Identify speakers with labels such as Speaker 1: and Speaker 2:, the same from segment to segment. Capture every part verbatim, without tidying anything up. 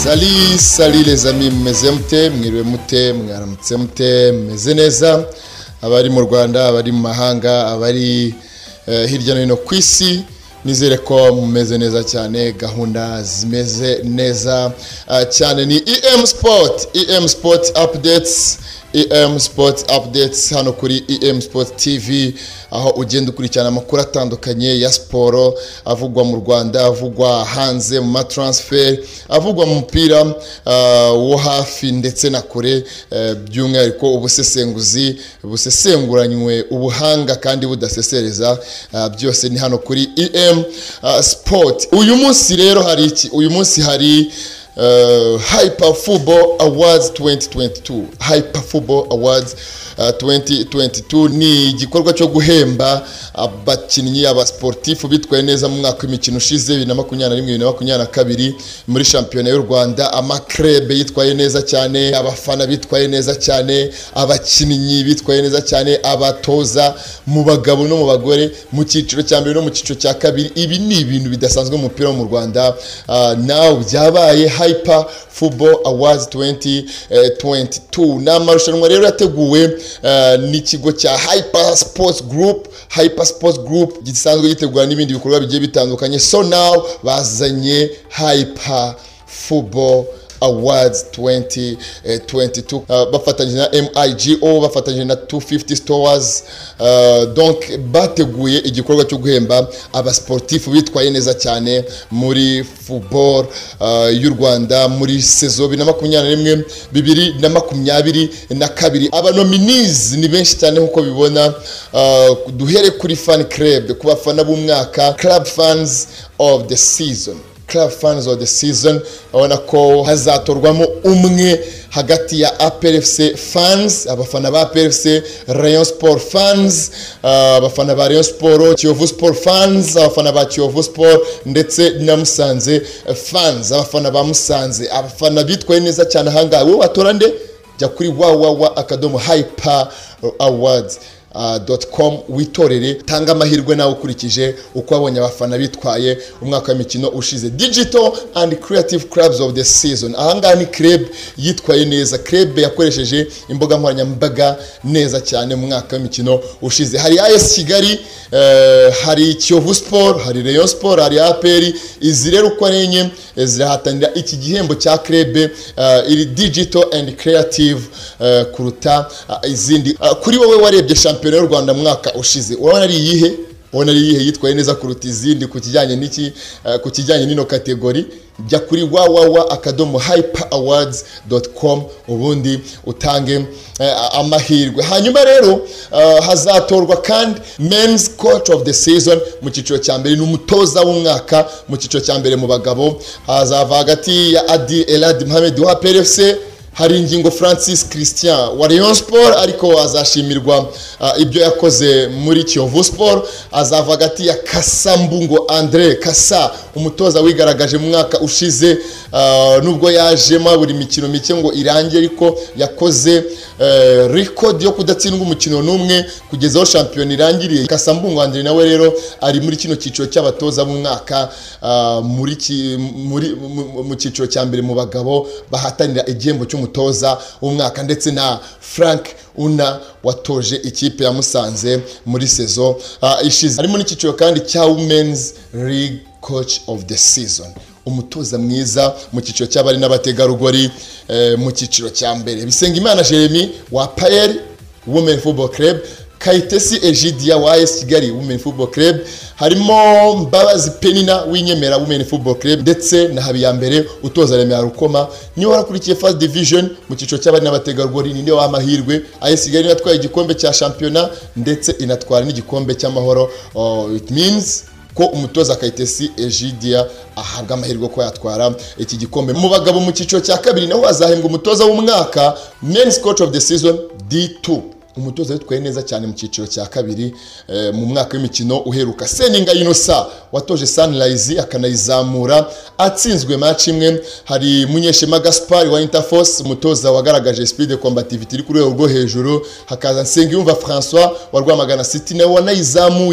Speaker 1: Salut, salut les amis, meze mute, mwiriwe mute, mwaramutse mute, meze neza. Abari mu Rwanda, abari mu mahanga, abari uh, hirya no hino ku isi, nizere ko mumeze neza cyane, gahunda zimeze neza uh, cyane. Ni E M Sport, E M Sport Updates, E M Sport Updates hano kuri E M Sport T V, aho ugenda ukurikirana amakuru atandukanye ya siporo avugwa mu Rwanda, avugwa hanze mu ma transfer, avugwa mu mupira uh, wo hafi ndetse na kure, uh, by'umwihariko ubusesenguzi busesenguranywe ubuhanga kandi budasesereza, uh, byose ni hano kuri E M uh, Sport. Uyu munsi rero hari iki? Uyu munsi hari Uh, Hyper Football Awards twenty twenty-two. Hyper Football Awards uh, twenty twenty-two ni igikorwa cyo guhemba abakinnyi abasportifu bitwaye neza mu mwaka w'imikino ushize bibiri na makumyabiri na rimwe bibiri na makumyabiri na kabiri muri Championat y'u Rwanda. Amakrebe yitwaye neza cyane, abafana bitwaye neza cyane, abakinnyi bitwaye neza cyane, abatoza mu bagabo no mu bagore, mu cyiciro cya mbere no mu cyiciro cya kabiri. Ibi ni ibintu bidasanzwe mu mupira mu Rwanda. Uh, now byabaye Hyper Football Awards twenty twenty-two. Na marushanwa rero yateguwe uh, n'ikigo cya Hyper Sports Group. Hyper Sports Group gisanzwe gitegura n'ibindi bikorwa bigiye bitandukanye. So now bazanye Hyper Football Awards twenty twenty-two, uh, bafatanyije na M I G O, bafatanyije na two fifty stores. Uh, donc bateguye igikorwa cyo guhemba abasportifu bitwaye neza cyane muri football uh, y'u Rwanda muri saison bibiri na makumyabiri na rimwe bibiri na makumyabiri na kabiri. Aba nominees ni benshi cyane nkuko bibona. Uh, duhere kuri fan club, ku bafana b'umwaka, club fans of the season. Club fans of the season, abona ko hazatorwamo umwe hagati ya A P R F C fans, abafana ba A P R F C, Rayon Sport fans, uh, abafana ba Rayon Sport, Kiyovu Sport fans, abafana ba Kiyovu Sport ndetse na Musanze fans, abafana ba Musanze, abafana bitwaye neza cyane hanga. Wowe watora nde? Jya kuri www akadomo hyper awards Uh, .com witorere, tanga amahirwe nawe ukurikije uko abonye abafana bitwaye umwaka w'imikino ushize. Digital and Creative Clubs of the Season, ahanga ni club yitwaye neza, club yakoresheje imboga nkoranyambaga neza cyane mu mwaka w'imikino ushize. Hari A S Kigali, uh, hari Kiyovu Sport, hari Rayon Sport, hari A P R. Izi rero uko arenye zirahatanira iki gihembo cya club uh, iri Digital and Creative uh, kuruta uh, izindi. Uh, kuri wowe warebye Championat y'u Rwanda mwaka ushize, urabona ari iyihe? Ubona ari iyihe yitwaye neza kuruta izindi ku kijyanye n'iki, uh, ku kijyanye n'ino kategori? Jya kuri www akadomo hyper awards .com ubundi utange uh, amahirwe. Hanyuma rero uh, hazatorwa kandi men's coach of the season mu cyiciro cya mbere, n'umutoza w'umwaka mu cyiciro cya mbere mu bagabo. Hazava hagati ya Adi Elad Mohamed wa A P R F C, hari ingingo Francis Christian wa Rayon Sport, ariko azashimirwa uh, ibyo yakoze muri Kiyovu Sport. Azava hagati ya Kasambungo Andre Kasa, umutoza wigaragaje mu mwaka ushize, uh, nubwo yajemo buri mikino mike ngo irange, ariko yakoze uh, record yo kudatsindwa umukino n'umwe kugeza aho shampiyona irangiriye. Kasambungo Andre nawe rero ari muri kino cyiciro cy'abatoza mu mwaka, uh, muri ki, muri mu cyiciro cya mbere mu bagabo bahatanira igihembo cy'umutoza w'umwaka, ndetse na Frank Una watoje ikipe ya Musanze muri saison uh, ishize. Harimo n'icyiciro kandi cya Women's League Coach of the Season, umutoza mwiza mu cyiciro cy'abari n'abategarugori. eh, mu cyiciro cya mbere Bisengimana Jeremy wa P A R Women Football Club, Kayitesi Egidia wa A S Kigali Women Football Club, harimo Mbabazi Penina w'inyemera Women Football Club, ndetse na Habiyambere utoza Remera Rukoma. Niyo warakurikiye First Division mu cyiciro cy'abari n'abategarugori, ninde w'amahirwe. A S Kigali natwaye igikombe cya Championat ndetse inatwara n'igikombe cy'amahoro. uh, it means ko umutoza Kayitesi Egidia ahabwa amahirwe ko yatwara iki gikombe. Mu bagabo mu cyiciro cya kabiri naho azahembwa umutoza w'umwaka, Men's Coach of the Season D two, umutoza witwaye neza cyane mu cyiciro cya kabiri eh, mu mwaka w'imikino uheruka. Seninga Inosa watoje Sunrise akanayizamura atsinzwe match imwe. Hari Munyeshema Gaspar wa Interforce, umutoza wagaragaje speed de combativity iri ku rwego rwo hejuru. Hakaza Nsengiyumva François wa Rwamagana City nawe wanayizamuye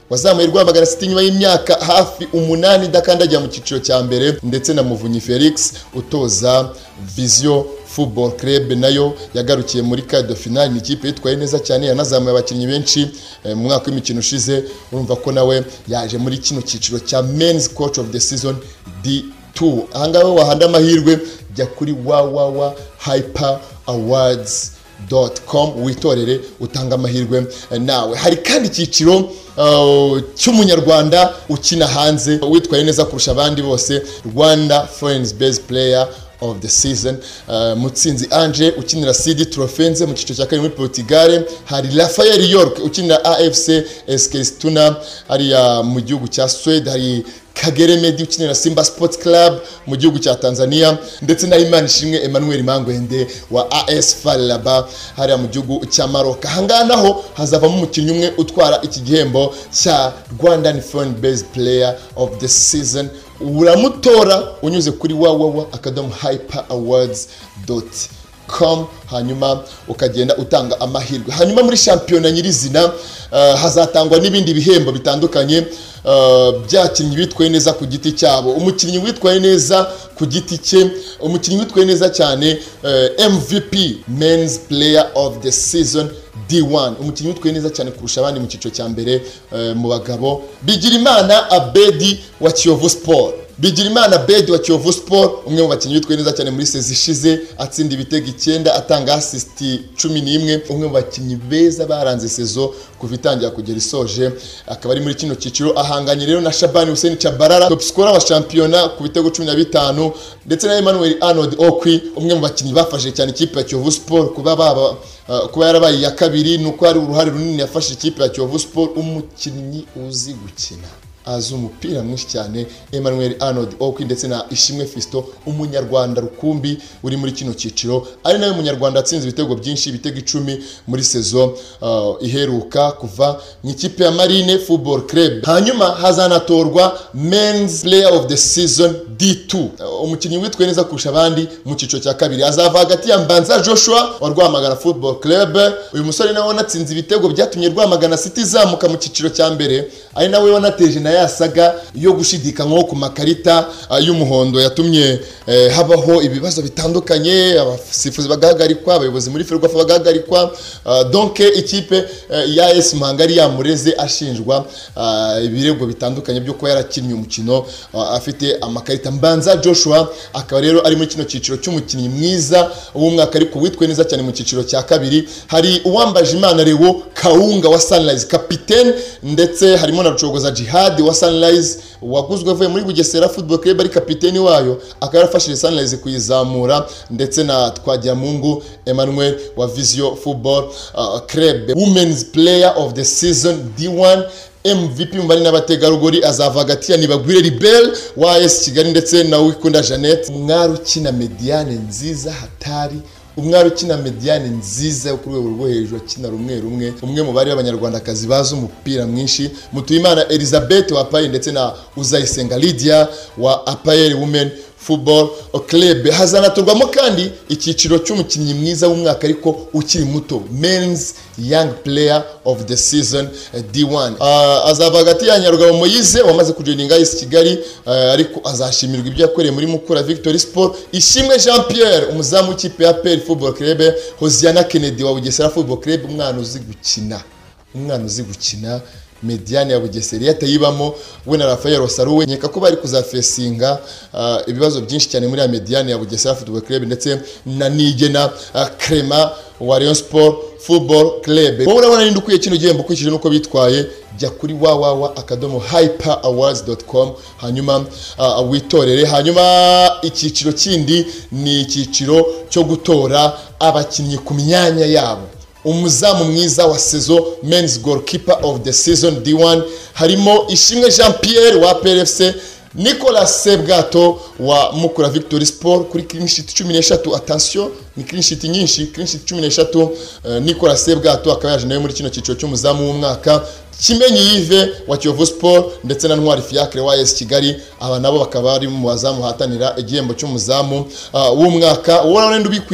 Speaker 1: wazamuye Rwamagana City nyuma y'imyaka hafi umunani idakandagira mu cyiciro cya mbere, ndetse na Muvunyi Felix utoza Vision Football Club nayo yagarukiye muri quart de finale. Ni ikipe yitwaye neza cyane, yanazamuye abakinnyi benshi mu mwaka w'imikino ushize. Urumva ko nawe yaje muri kino cyiciro cya Men's Coach of the Season D two. Ahangaho wahanda amahirwe, jya kuri w w w dot hyper awards dot com witorere utanga amahirwe nawe. Hari kandi icyiciro uh, cy'umunyarwanda ukina hanze witwaye neza kurusha abandi bose, Rwanda Foreign Based Player of the Season. uh, Mutsinzi Ange ukinira C D Trofense mu cyiciro cya kabiri muri Portugal. Hari Rafael York ukinira A F C Eskilstuna ari mu gihugu cya Sweden. Hari Kagere Medi ukinira Simba Sports Club mu gihugu cya Tanzania, ndetse na Imana Ishimwe Emmanuel Mangwende wa A S Faraba hari mu gihugu cya Maroc. Ahangaha naho hazavamo umukinnyi umwe utwara iki gihembo cya Rwandan Foreign Based Player of the Season. Uramutora unyuze kuri w w w dot hyper awards dot com, hanyuma ukagenda utanga amahirwe. Hanyuma muri Championat nyirizina uh, hazatangwa n'ibindi bihembo bitandukanye uh, byakinnyi bitwaye neza ku giti cyabo. Umukinnyi witwaye neza ku giti cye, umukinnyi witwaye neza cyane uh, M V P Men's Player of the Season D one, umukinnyi witwaye neza cyane kurusha abandi mu cyiciro cya mbere uh, mu bagabo, Bigirimana Abedi wa Kiyovu Sport. Bigirimana Abedi wa Kiyovu Sport, umwe mu bakinnyi witwaye neza cyane muri sezi ishize, atsinda ibitego icyenda, atanga assist cumi n'imwe, umwe mu bakinnyi beza baranze sezo kuva itangira kugera isoje, akaba ari muri kino cyiciro. Ahanganye rero na Shabani Hussein Chabarara, top scorer wa Championat ku bitego cumi na bitanu, ndetse na Emmanuel Arnold Okwi, umwe mu bakinnyi bafashe cyane ikipe ya Kiyovu Sport kuba baba uh, kuba yarabaye ya kabiri, nuko ari uruhare runini yafashe ikipe ya Kiyovu Sport. Umukinnyi uzi gukina, azi umupira mwinshi cyane, Emmanuel Arnold Okwi, ndetse na Ishimwe Fisto umunyarwanda rukumbi uri muri kino cyiciro, ari nawe munyarwanda atsinze ibitego byinshi, ibitego icumi muri sezo uh, iheruka kuva mu ikipe ya Marine Football Club. Hanyuma hazanatorwa Men's Player of the Season D two, uh, umukinnyi witwaye neza kurusha abandi mu cyiciro cya kabiri azava hagati ya Mbanza Joshua wa Rwamagana Football Club. Uyu musore nawe wanatsinze ibitego byatumye Rwamagana City zamuka mu cyiciro cya mbere, ari nawe wanateje na yasaga yo gushidikanywa ku makarita uh, y'umuhondo yatumye uh, habaho ibibazo bitandukanye, abasifuzi bagahagarikwa, abayobozi muri Ferwafa bagahagarikwa. uh, donc ikipe uh, ya A S Muhangari yamureze ashinjwa uh, ibirego bitandukanye byo kuba yarakinnye umukino uh, afite amakarita. Mbanza Joshua akaba rero ari muri kino cyiciro cy'umukinnyi mwiza w'umwaka ariko witwe neza cyane mu cyiciro cya kabiri. Hari uwambaje Imana Lewo Kaunga wa Sunrise capitaine, ndetse harimo na Rucogoza Jihad wa Sunrise waguzwe avuye muri Bugesera Football Club ari kapiteni wayo, akaba yarafashije Sunrise kuyizamura, ndetse na Twagiramungu Emmanuel wa Vision Football uh, Club. Women's Player of the Season D one M V P mbari n'abategarugori azava hagati ya Nibagwire Libel wa A S Kigali, ndetse na Wikunda Jeannette, umwari ukina mediane nziza hatari, umwari ukina mediane nziza ku rwego rwo hejuru, akina rumwe rumwe, umwe mu bari b'abanyarwandakazi bazi umupira mwinshi. Mutuyimana Elizabeth wa Apaye, ndetse na Uzayisenga Lydia wa Apaye Women Football Club. Hazanaturwamo kandi icyiciro cy'umukinnyi mwiza w'umwaka ariko ukiri muto, Men's Young Player of the Season D one. Uh, azava hagati ya Nyarugabo Moyize wamaze kujoininga A S Kigali, uh, ariko azashimirwa ibyo yakoreye muri Mukura Victory Sport. Ishimwe Jean Pierre umuzamu w'ikipe ya P L Football Club. Hosiana Kennedy wa Bugesera Football Club, umwana uzi gukina, umwana uzi gukina mediane ya Bugesera yatayibamo. We na Rafael Rosaruwe nkeka ko bari kuzafesinga uh, ibibazo byinshi cyane muri ya mediane ya Bugesera Football Club, ndetse na Nigena uh, Crema wa Rayon Sport Football Club. Wowe urabona ninde ukwiye kino gihembo kwikije nuko bitwaye, jya kuri w w w dot hyper awards dot com, hanyuma uh, witorere. Hanyuma icyiciro kindi ni icyiciro cyo gutora abakinnyi ku myanya yabo. Umuzamu mwiza wa sezo Men's Goalkeeper of the Season D one harimo Ishimwe Jean Pierre wa P L F C, Nicolas Sebwato wa Mukura Victory Sport kuri clean sheet cumi n'eshatu. Attention, ni clean sheet nyinshi, clean sheet cumi n'eshatu. uh, Nicolas Sebwato akaba yaje nawe muri kino cyiciro cy'umuzamu w'umwaka. Kimenyi Yves wa Kiyovu Sport, ndetse na Ntwari Fiacre wa A S Kigali, aba nabo bakaba ari mu bazamu hatanira igihembo cy'umuzamu uh, w'umwaka. Wowe nende ubikwiye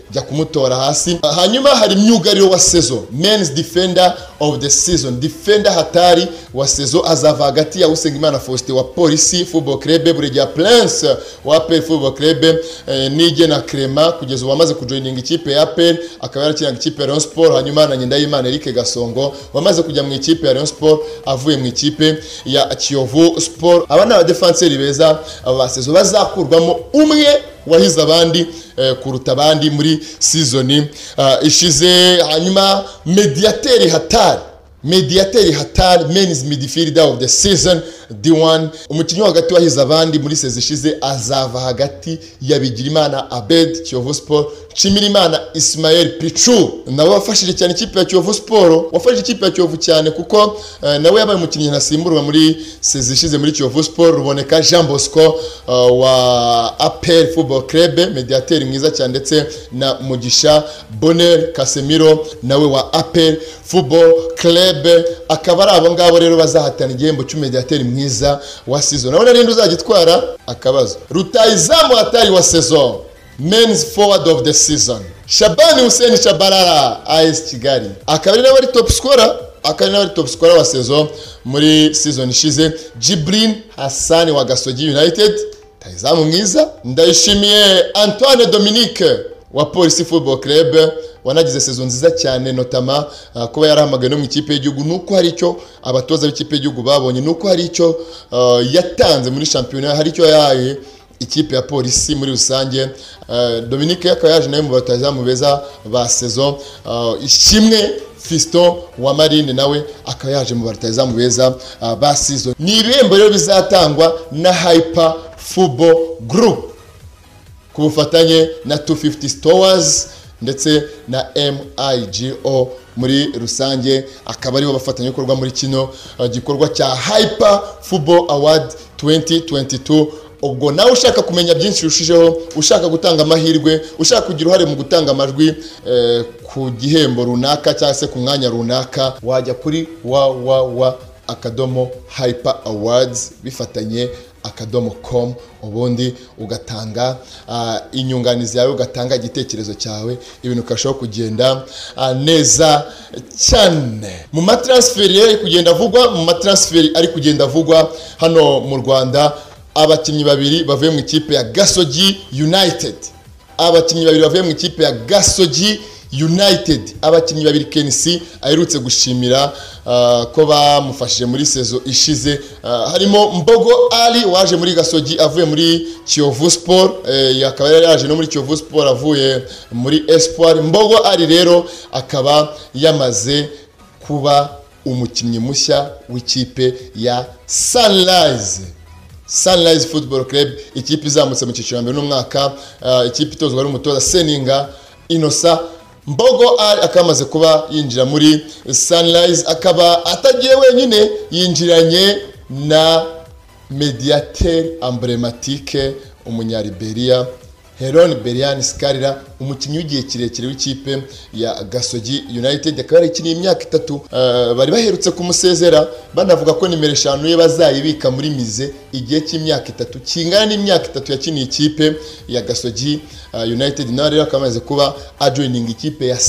Speaker 1: jya kumutora hasi. Hanyuma hari myugariro wa sezo, men's defender of the season, defender hatari wa sezo azava hagati ya Usengimana Faustin wa Polisi Football Club, Buregeya Prince wa A P R Football Club, eh, Nige na Clement kugeza wamaze kujoininga ikipe ya A P R, akaba yarakina ikipe ya Rayon Sport. Hanyuma na Nyendayimana Eric Gasongo wamaze kujya mu ikipe ya Rayon Sport avuye mu ikipe ya Kiyovu Sport. Abana ba defenseur beza aba sezo bazakurwamo umwe wahize abandi eh, kuruta abandi muri season uh, ishize. Hanyuma mediateur hatari mediateur hatari men's midfielder of the season D one, umukinnyi hagati wahize abandi muri season ishize azava hagati ya Bigirimana Abed Kiyovu Sport, Nshimirimana Ismael Pichu nawe wafashije cyane ikipe ya Kiyovu Sport, wafashije ikipe ya Kiyovu cyane kuko uh, nawe yabaye umukinnyi ntasimburwa muri season ishize muri Kiyovu Sport. Ruboneka Jean Bosco uh, wa A P R Football Club, mediateur mwiza cyane, ndetse na Mugisha Bonner Casemiro nawe wa A P R Football Club. Akaba ari abo ngabo rero bazahatana igihembo cy'umediateur mwiza wa season. Nabona rero uzagitwara akabazo. Rutayizamu hatari wa season, men's forward of the season, Shabani Hussein Shabalala A S Kigali, akaba ari nawe top scorer, akaba nawe top scorer wa season muri season ishize. Jibril Hassan wa Gasogi United, tayizamu mwiza. Ndayishimiye Antoine Dominique wa Polisi Football Club wanagize season nziza cyane, notama uh, kuba yarahamagaye no mu ikipe y'igihugu, nuko hari icyo abatoza b'ikipe y'igihugu babonye, nuko hari icyo uh, yatanze muri Championat, hari icyo yahaye ikipe ya Polisi muri rusange. uh, Dominique yakaba yaje nawe mu batazamu beza ba season. uh, Ishimwe Fiston wa Marine nawe akaba yaje mu batazamu beza uh, ba season. Ni ibihembo rero bizatangwa na Hyper Football Group ku bufatanye na two fifty Stores ndetse na M I G O muri rusange, akaba aribo bafatanya bikorwa muri kino uh, gikorwa cya Hyper Football Award twenty twenty-two. Ubwo nawe ushaka kumenya byinshi rushijeho, ushaka gutanga amahirwe, ushaka kugira uruhare mu gutanga amajwi eh, ku gihembo runaka cyangwa se ku mwanya runaka, wajya kuri www akadomo hyper awards bifatanye akadomo com, ubundi ugatanga uh, inyunganizi yawe, ugatanga igitekerezo cyawe, ibintu kashaho kugenda uh, neza cyane. Mu matransferi ari kugenda avugwa, mu matransferi ari kugenda avugwa hano mu Rwanda, abakinnyi babiri bavuye mu ikipe ya Gasogi United, abakinnyi babiri bavuye mu ikipe ya Gasogi United, abakinnyi babiri Kenisi aherutse gushimira uh, ko bamufashije muri sezo ishize. Uh, harimo Mbogo Ali waje muri Gasogi avuye muri Kiyovu Sport, eh, yakaba yaje no muri Kiyovu Sport avuye muri Espoir. Mbogo Ali rero akaba yamaze kuba umukinnyi mushya w'ikipe ya Sunrise Sunrise Football Club, ikipe izamutse mu cyiciro mbere n'umwaka, uh, ikipe itozwa n'umutoza Seninga Inosa. Mbogo Ali akamaze kuba yinjira muri Sunrise, akaba atagiye wenyine, yinjiranye na mediateur emblématique umunyaliberia Heron Berian Skarira, umukinnyi w'igihe kirekire w'ikipe ya Gasogi United, akaba yakiniye imyaka itatu. Uh, bari baherutse kumusezera banavuga ko nimero eshanu ye bazayibika muri mize igihe cy'imyaka itatu, kingana n'imyaka itatu yakiniye ikipe ya Gasogi uh, United. Nawe rero akamaze kuba ajoining ikipe ya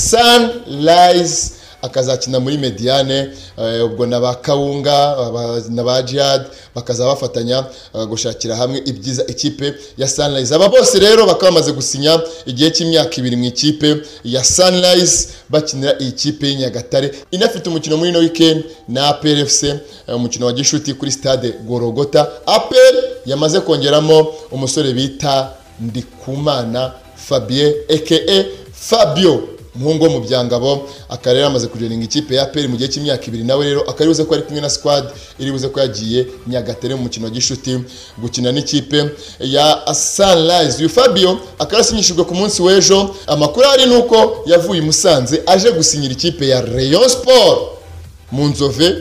Speaker 1: Sunrise, akazakina muri Mediane. Uh, ubwo naba Kawunga naba Jihad bakaza bafatanya uh, gushakira hamwe ibyiza ikipe ya Sunrise. Aba bose rero bakaba bamaze gusinya igihe cy'imyaka ibiri mu ikipe ya Sunrise, bakinira iyi kipe y'Inyagatare inafite umukino muri no weekend na A P R F C, umukino wa gishuti kuri stade Gorogota. A P R yamaze kongeramo umusore bita Ndikumana Fabien aka Fabio, muhungu mu byangabo, akarera amaze kujoininga ikipe ya A P R mu gihe cy'imyaka ibiri. Nawe rero akaribuze ko ari kumwe na squad iribuze ko yagiye Nyagatare mu mukino wa gishuti gukina n'ikipe ya Sunrise. Uyu Fabio akarasinyishijwe ku munsi w'ejo. Amakuru ari nuko yavuye Musanze aje gusinyira ikipe ya Rayon Sport mu Nzove,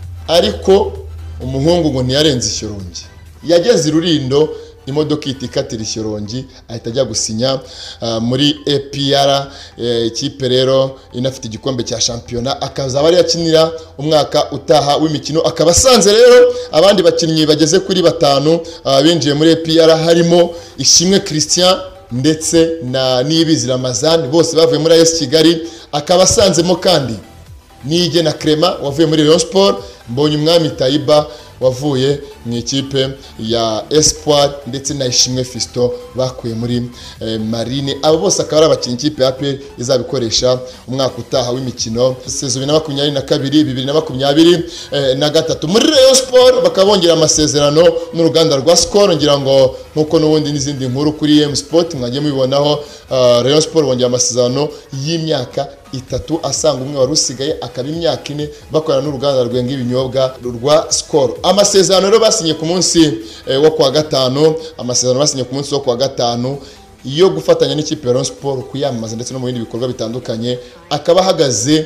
Speaker 1: ariko umuhungu ngo ntiyarenze Ishyorongi, yageze i Rurindo imodoka itikatira Ishyorongi ahita ajya gusinya uh, muri A P R, ikipe uh, rero inafite igikombe cya Championat, akaza bari yakinira umwaka utaha w'imikino. Akaba sanze rero abandi bakinnyi bageze kuri batanu uh, binjiye muri A P R, harimo Ishimwe Christian ndetse na Niyibizi Ramazan bose bavuye muri A S Kigali, akaba asanzemo kandi Nige na Clement wavuye muri Rayon Sport, Mbonye Umwami Taiba wavuye mu ikipe ya Espoir, ndetse na Ishimwe Fiston bakuye muri eh, Marine. Abo bose akaba ari abakinnyi ikipe ya A P R izabikoresha umwaka utaha w'imikino sezo bibiri na makumyabiri na kabiri bibiri na makumyabiri na gatatu. Muri Rayon Sport bakabongera amasezerano n'uruganda rwa Skol, ngira ngo nkuko n'ubundi n'izindi nkuru kuri M Sport mwagiye mubibonaho. uh, Rayon Sport bongera amasezerano y'imyaka itatu asanga umwe wari usigaye akaba imyaka ine bakorana n'uruganda rwenga ibinyobwa rwa Skol. Amasezerano rero basinye ku munsi eh, wo kwa gatanu, amasezerano basinye ku munsi wo kwa gatanu iyo gufatanya n'ikipe ya Rayon Sport kuyamamaza ndetse no mu bindi bikorwa bitandukanye, akaba hagaze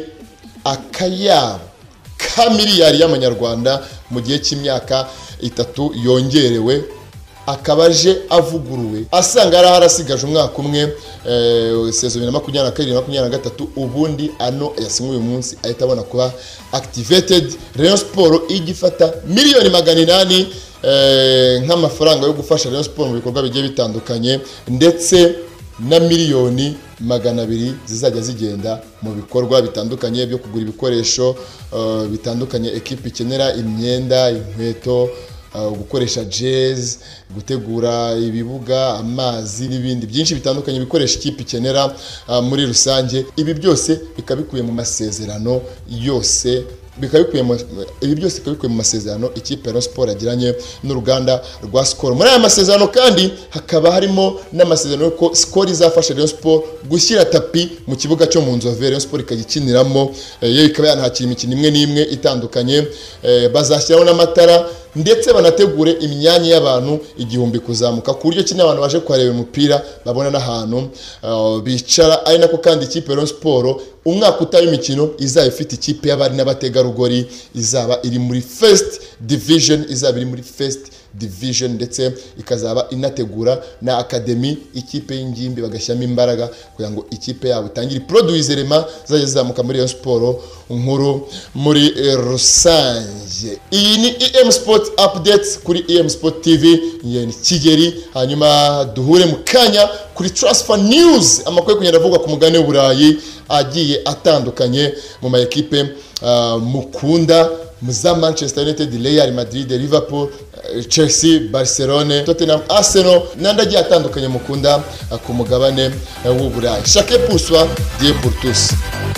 Speaker 1: akayabo ka miliyari y'amanyarwanda mu gihe cy'imyaka itatu yongerewe, akabaje avuguruwe asanga ari harasigaje umwaka umwe eh, sezo bibiri na makumyabiri na kabiri makumyabiri na gatatu, ubundi ano yasinywe uyu munsi ahita abona kuba activated. Rayon Sport igifata miliyoni magana inani eh, nk'amafaranga yo gufasha Rayon Sport mu bikorwa bigiye bitandukanye, ndetse na miliyoni magana abiri zizajya zigenda mu bikorwa bitandukanye byo kugura ibikoresho uh, bitandukanye ekipe ikenera, imyenda, inkweto, Uh, gukoresha jazz, gutegura ibibuga, amazi n'ibindi byinshi bitandukanye bikoresha ikipe ikenera uh, muri rusange. Ibi byose bikabikuye mu masezerano yose bikabikuye mu ibi byose bikabikuye mu masezerano ikipe ya Sport yagiranye n'uruganda rwa Skol. Muri aya masezerano kandi hakaba harimo n'amasezerano ko Skol izafasha Rayon Sport gushyira tapi mu kibuga cyo mu Nzove Rayon Sport ikagikiniramo, yewe ikaba yanahakira imikino imwe n'imwe itandukanye, eh, bazashyiraho n'amatara ndetse banategure imyanya y'abantu igihumbi kuzamuka ku buryo kine abantu baje kwareba umupira babona n'ahantu uh, bicara. Ari nako kandi ikipe ya Rayon Sport umwaka utaye imikino izaba ifite ikipe y'abari n'abategarugori, izaba iri muri first division izaba iri muri first division ndetse ikazaba inategura na academy ikipe y'ingimbi bagashyamo imbaraga kugira ngo ikipe yabo itangire produits element zaje zamuka muri Rayon Sport nkuru muri rusange. Iyi ni E M Sport updates kuri E M Sport T V yeni Kigeri. Hanyuma duhure mu kanya kuri transfer news, amakuru kugenda avuga ku mugane w'Uburayi agiye atandukanye mu ma equipe uh, mukunda muza Manchester United, Real Madrid, Liverpool, Chelsea, Barcelona, Tottenham, Arsenal n'andagiye atandukanye mukunda uh, ku mugabane uh, w'Uburayi. Chaque pour soi, Dieu pour tous.